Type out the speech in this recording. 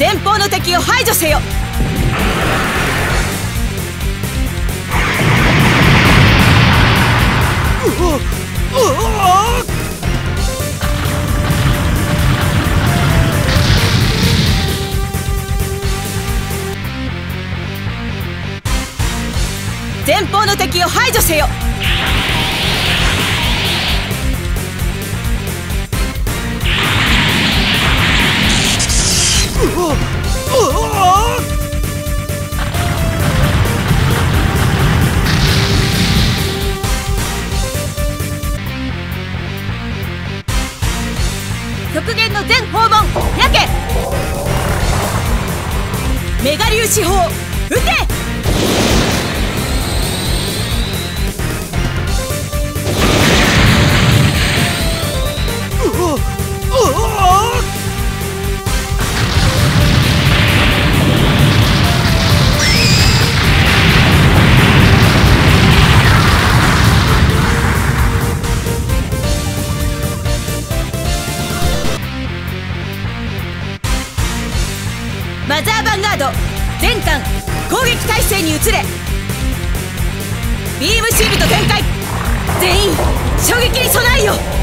前方の敵を排除せよ。前方の敵を排除せよ。極限の全訪問やけ。メガ粒子砲撃て。マザーヴァンガード全艦攻撃態勢に移れ。ビームシールド展開。全員衝撃に備えよ。